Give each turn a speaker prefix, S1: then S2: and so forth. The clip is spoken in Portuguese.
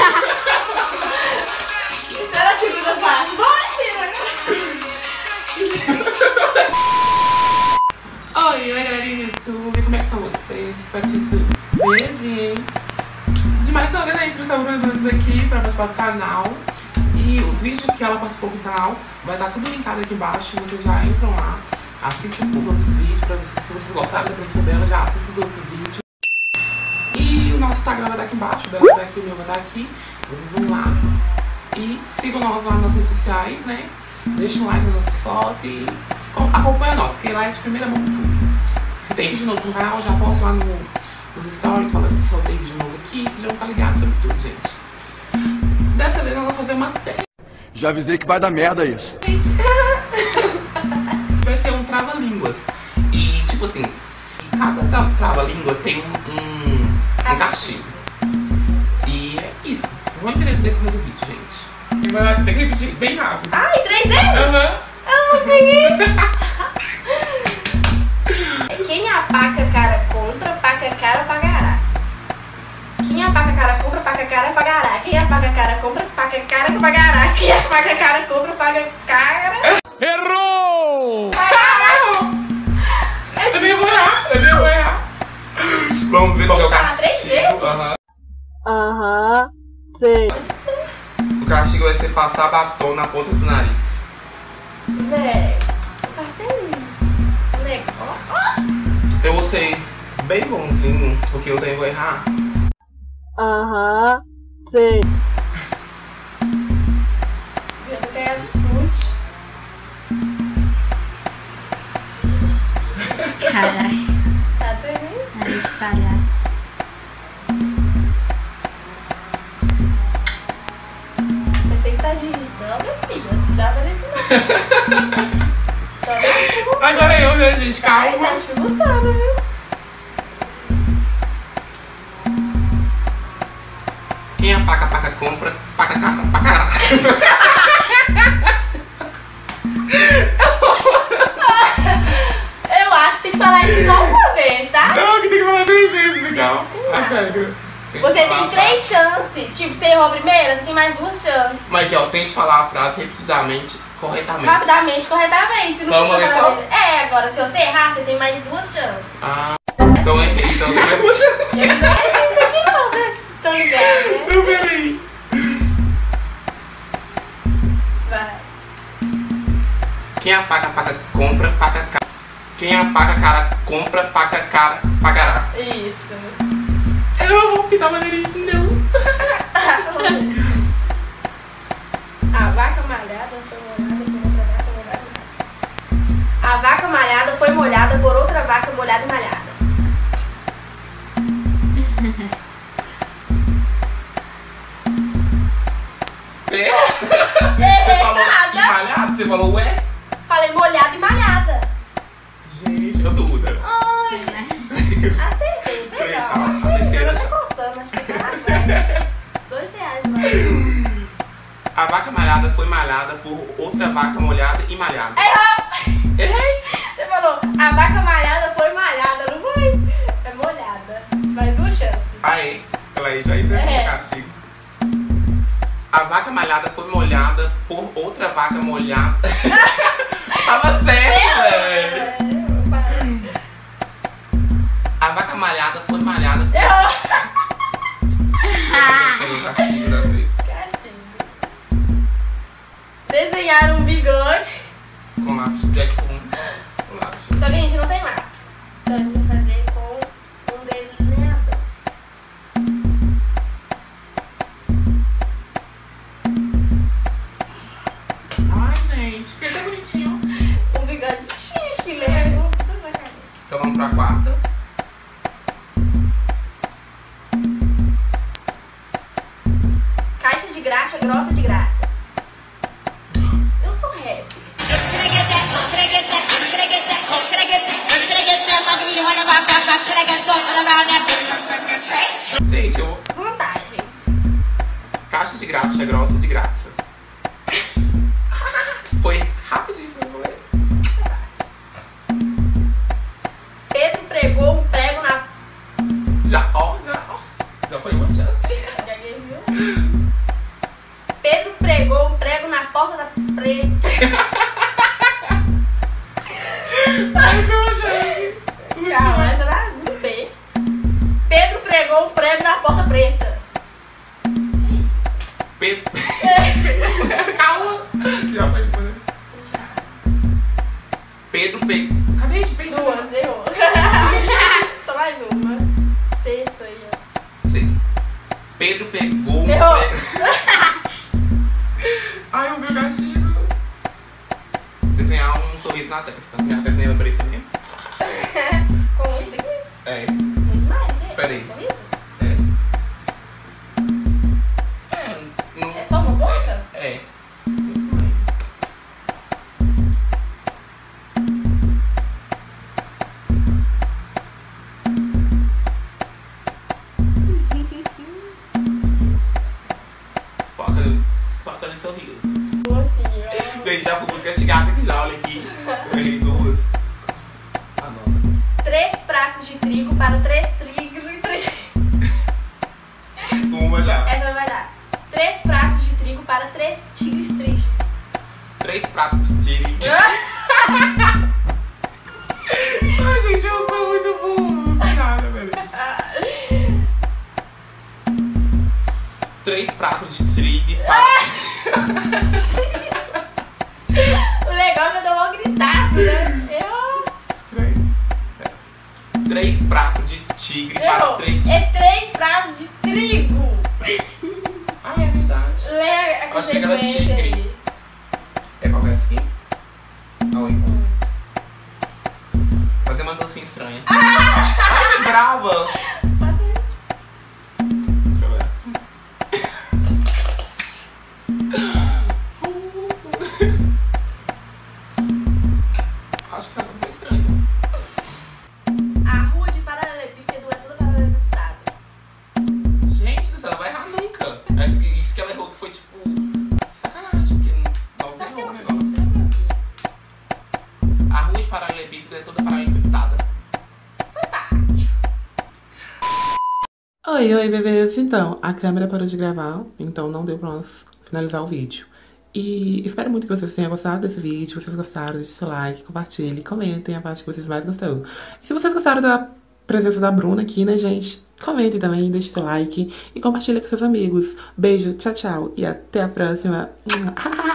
S1: Isso era a segunda parte. Bora,
S2: Oi, galerinha do YouTube, como é que estão vocês? Espero que vocês tudo bem, hein? De mais uma vez a gente trouxe a Bruna aqui para participar do canal. E os vídeos que ela participou do canal vai estar tudo linkado aqui embaixo. Vocês já entram lá, assistem os outros vídeos, pra vocês, se vocês gostaram da profissão dela, já assistem os outros vídeos. E o nosso Instagram vai estar aqui embaixo, dela vai estar aqui, o meu vai estar aqui. Vocês vão lá e sigam nós lá nas redes sociais, né? Deixa um like na nossa foto e acompanha nós, porque lá é de primeira mão tudo. Se tem vídeo novo no canal, já posto lá nos stories falando que só tem vídeo novo aqui. Vocês já vão estar ligados sobre tudo, gente. Dessa vez nós vamos fazer uma teste.
S3: Já avisei que vai dar merda isso.
S2: Gente, vai ser um trava-línguas. E tipo assim, cada trava-língua tem um castigo. E é isso. Vamos entender no decorrer do vídeo, gente. E vai lá, você tem que repetir bem rápido.
S1: Ai, 3 vezes?
S2: Aham.
S1: Eu não consegui. Quem apaca cara compra, paca cara pagará. Quem apaca cara compra, paca cara pagará. Quem apaca cara compra, paca cara pagará. Quem apaca cara compra, paga cara.
S3: Errou!
S1: Pagará.
S2: Eu nem vou errar. Vamos ver qual é o
S1: Falar 3
S2: castigo.
S1: vezes?
S4: Aham, sei.
S2: O castigo vai ser passar batom na ponta do nariz.
S1: Véi, tá sem negócio.
S2: Eu vou ser bem bonzinho, porque eu também vou errar.
S4: Aham, sei.
S1: Eu tô ganhando muito.
S5: Caralho,
S1: Tá também?
S5: nariz de palhaço.
S1: Pensei que tá de rir. Não, meu filho, mas precisava disso não. Só tá dificultando.
S2: Agora eu, né, gente?
S1: Ai,
S2: Calma.
S1: tá dificultando, viu?
S2: Quem apaga, paca compra, paca cara, pacará.
S1: Eu acho que tem que falar isso só uma vez, tá?
S2: Não, que tem que falar 3 vezes, legal. A sério.
S1: Você tem 3 chances. Tipo, você errou a primeira, você tem mais 2 chances.
S2: Mas aqui, ó, tente falar a frase repetidamente, corretamente.
S1: Rapidamente, corretamente. Não
S2: Vamos
S1: precisa
S2: ver
S1: falar
S2: só?
S1: isso. É, agora, se você errar, você tem mais 2 chances.
S2: Ah, então eu errei, então eu errei. Puxa.
S1: Eu não é isso aqui não, vocês estão ligados, né?
S2: Não, peraí.
S1: Vai.
S2: Quem apaga, paca compra, paca cara. Quem apaga cara compra, paca cara, pagará.
S1: Isso.
S2: Eu não vou pintar maneiríssimo, não.
S1: A vaca malhada foi molhada por outra vaca molhada e malhada. A vaca malhada foi molhada por outra vaca molhada e malhada.
S2: É?
S1: Errei
S2: Você falou
S1: nada.
S2: malhado? Você falou ué?
S1: Falei molhada e malhada.
S2: Gente, eu dúvida.
S1: Ai, acertei, legal.
S2: Ah,
S1: Aqui,
S2: terceira
S1: eu tô
S2: já.
S1: coçando, acho que tá. R$2, vai.
S2: A vaca malhada foi malhada por outra vaca molhada e malhada.
S1: Errou!
S2: Errei!
S1: Você falou, a vaca malhada foi malhada, não foi? É molhada. Mais 2 chances.
S2: Aí, ela aí já entendeu
S1: É.
S2: o castigo. A vaca malhada foi molhada por outra vaca molhada. Tava certo, velho. A vaca malhada foi malhada por...
S1: Errou!
S2: Tem o castigo da vez.
S1: Castigo. Desenhar um bigode.
S2: Com lápis, Jack com lápis.
S1: Só que a gente não tem lápis. Então a gente vai fazer com um delineador.
S2: Ai, gente, fica até bonitinho.
S1: Um bigode chique, né? Tudo na caneta.
S2: Então vamos pra quarta.
S1: Caixa de graxa, grossa de graça. Eu sou rap.
S2: Gente, eu...
S1: Vantagens.
S2: Caixa de graxa, grossa de graça. Foi rapidíssimo, não foi?
S1: Fácil. Pedro pregou um prego na...
S2: Já foi uma chance.
S1: Gaguejou.
S2: Pedro pegou um
S1: Errou.
S2: prego. Ai, eu vi o castigo. Desenhar um sorriso na testa. Minha testa nem vai aparecer mesmo.
S1: Com isso aqui?
S2: É.
S1: Muito mais, né?
S2: Peraí.
S1: Um sorriso?
S2: Não...
S1: É só uma boca?
S2: É. Isso aí. Foca no sorriso.
S1: Assim, ó.
S2: Gente, já fui muito castigado aqui já, olha aqui. Eu errei duas. Anota.
S1: 3 pratos de trigo para 3 trigos.
S2: Uma já.
S1: Essa vai dar. 3 pratos de trigo para 3 tigres tristes.
S2: 3 pratos de tiri. Ai, gente, eu sou muito burro. Nada, velho. 3 pratos de trigo para...
S1: O legal é que eu dou um gritaço, né?
S2: 3 pratos de tigre para
S1: Errou.
S2: 3...
S1: É 3 pratos de trigo.
S2: Ah, é verdade.
S1: Lê a
S2: Eu achei que era
S1: consequência
S2: tigre.
S1: aí.
S2: É qual que é essa aqui? Oi. Fazer uma dancinha estranha. Ai, que brava.
S1: Passa aí.
S2: Deixa eu ver. Acho que essa dança é estranha.
S1: A rua de paralelepípedo é toda paralelepiptada.
S2: Gente do céu, ela vai errar nunca. Isso que ela errou que foi tipo... sacanagem, porque não
S1: Sabe o que
S2: errou o
S1: eu
S2: negócio.
S1: fiz? Sabe o que eu fiz?
S2: A rua de paralelepípedo é toda paralelepiptada.
S1: Foi fácil.
S2: Oi, bebês. Então, a câmera parou de gravar, então não deu pra nós finalizar o vídeo. E espero muito que vocês tenham gostado desse vídeo. Se vocês gostaram, deixe seu like, compartilhe, comentem a parte que vocês mais gostaram. E se vocês gostaram da presença da Bruna aqui, né, gente? Comentem também, deixe seu like e compartilhe com seus amigos. Beijo, tchau, tchau e até a próxima.